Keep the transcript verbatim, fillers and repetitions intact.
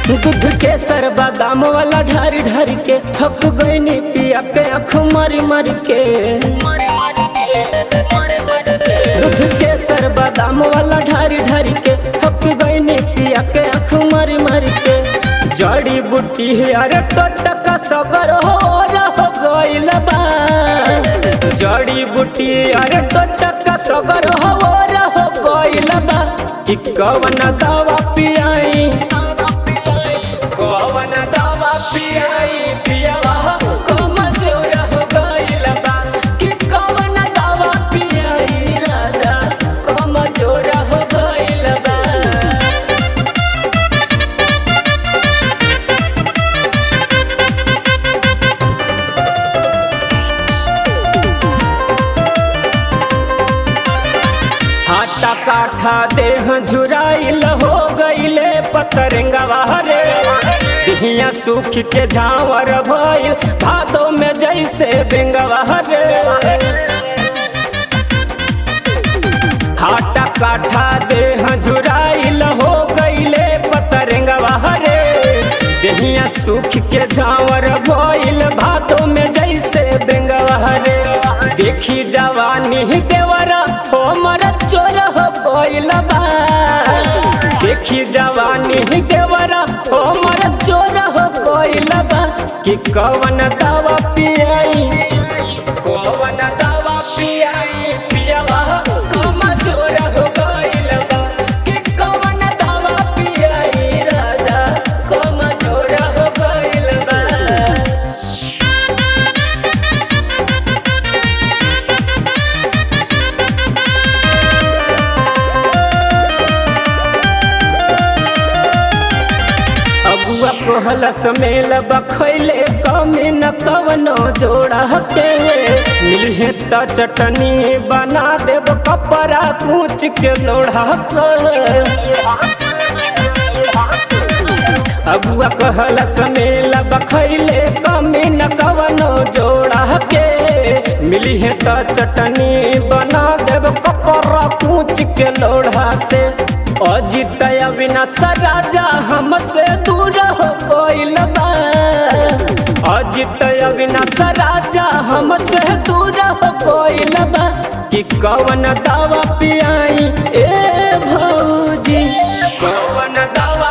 दूध के सर बादाम वाला ढारी ढारी के थक गईनी पिया के आँख मारी मारी के। दूध के सर बादाम वाला ढारी ढारी के थक गईनी पिया के आँख मारी मारी के। जड़ी बूटी अरे टटका सगर हो रह गइल बा। जड़ी बूटी अरे टटका सगर हो रह गइल बा। कि कवन दवा पियाई कवन दवा पियाई पियावा कमजोर हो गइल बा। कि कवन दवा पियाई राजा कमजोर हो गइल बा। हाटा काठा देह झुराइल हो गइले पतरंगवा रे। दिहिया सूख के झावर भइल भादो में जैसे बेंगवा रे। हाटा काठा देह झुराइल हो गइले पतरंगवा रे। दिहिया सूख के झावर भइल भादो में जैसे बेंगवा रे। देखी जवानी देवरा हमर चोर हो गइल बा। देखी जवानी देवरा हमर चोर हो गइल बा। कि कवन दवा पियाई कवन दवा पियाई पियावा कमजोर हो गइल बा। कि कवन दवा पियाई राजा कमजोर हो गइल बा। अगुआ कोहल समेल बखैले कमी न कवनो जोड़ा के। मिलहे त चटनी बना देव कपड़ा कूच के लोढ़ा से। अगुआ कहल समेल बखैले कमी न कवनो जोड़ा के। मिलहे त चटनी बना देव कपड़ा कूच के लोढ़ा से। अजित अविनाश राजा हमसे दूर हो गइल बा। अजित अविनाश राजा हमसे दूर हो गइल बा। कि कवन दवा पियाई ए भौजी कवन दवा